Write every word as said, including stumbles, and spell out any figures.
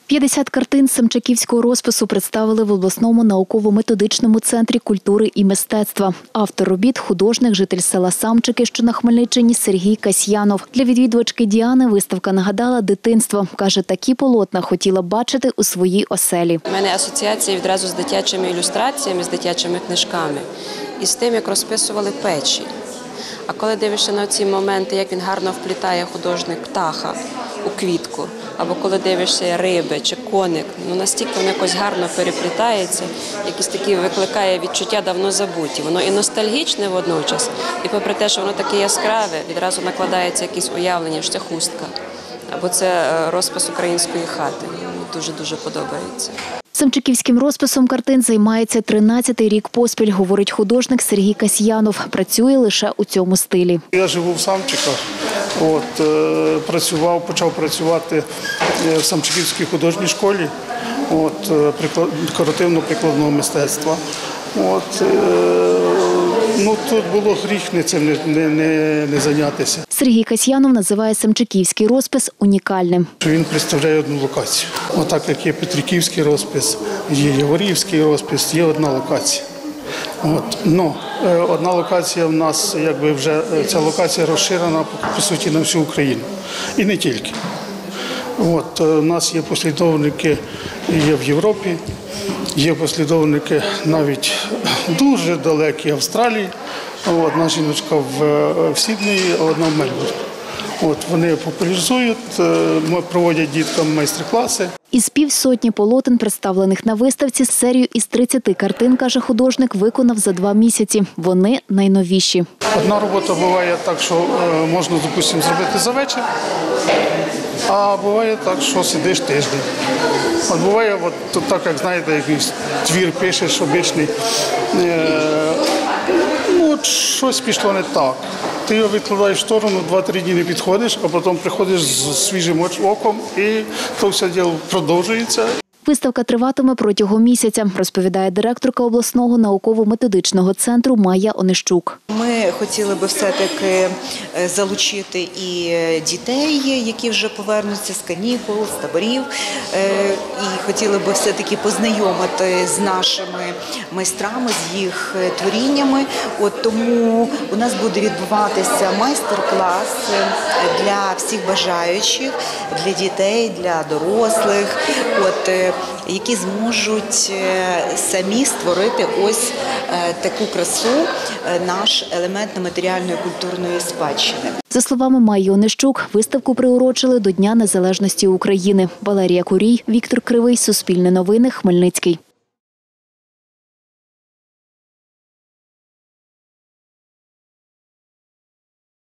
п'ятдесят картин самчаківського розпису представили в обласному науково-методичному центрі культури і мистецтва. Автор робіт – художник, житель села Самчики, що на Хмельниччині, Сергій Касьянов. Для відвідувачки Діани виставка нагадала дитинство. Каже, такі полотна хотіла б бачити у своїй оселі. У мене асоціації відразу з дитячими ілюстраціями, з дитячими книжками і з тим, як розписували печі. А коли дивишся на ці моменти, як він гарно вплітає художник птаха у квітку, або коли дивишся риби чи коник, ну настільки воно якось гарно переплітається, якісь такі викликає відчуття давно забуті. Воно і ностальгічне водночас, і попри те, що воно таке яскраве, відразу накладається якісь уявлення, що це хустка, або це розпис української хати. Мені дуже-дуже подобається. Самчиківським розписом картин займається тринадцятий рік поспіль, говорить художник Сергій Касьянов. Працює лише у цьому стилі. Я живу в Самчиках, от, е, працював, почав працювати в Самчиківській художній школі от, декоративно-прикладного мистецтва. От, е, ну, тут було гріх не цим не, не, не зайнятися. Сергій Касьянов називає самчиківський розпис унікальним. Він представляє одну локацію. Отак, як є Петриківський розпис, є Яворівський розпис, є одна локація. От. Ну, одна локація в нас, якби вже ця локація розширена, по суті, на всю Україну. І не тільки. От, у нас є послідовники є в Європі, є послідовники навіть дуже далекі Австралії. Одна жіночка в, в Сіднеї, одна в Мельбурні. От, вони популяризують, проводять діткам майстер-класи. Із півсотні полотен, представлених на виставці, серію із тридцяти картин, каже художник, виконав за два місяці. Вони найновіші. Одна робота буває так, що можна, допустимо, зробити за вечір, а буває так, що сидиш тиждень. От буває, от, так, як знаєте, якийсь твір пишеш обичний, е, ну, от щось пішло не так. Ти його відкладаєш в сторону, два-три дні не підходиш, а потім приходиш з свіжим оком і то все діло продовжується. Виставка триватиме протягом місяця, розповідає директорка обласного науково-методичного центру Майя Онищук. Ми хотіли би все-таки залучити і дітей, які вже повернуться з канікул, з таборів, і хотіли би все-таки познайомити з нашими майстрами, з їх творіннями. От тому у нас буде відбуватися майстер-клас для всіх бажаючих, для дітей, для дорослих, от, які зможуть самі створити ось таку красу, наш елемент нематеріальної культурної спадщини. За словами Майї Онищук, виставку приурочили до Дня незалежності України. Валерія Курій, Віктор Кривий, Суспільне новини, Хмельницький.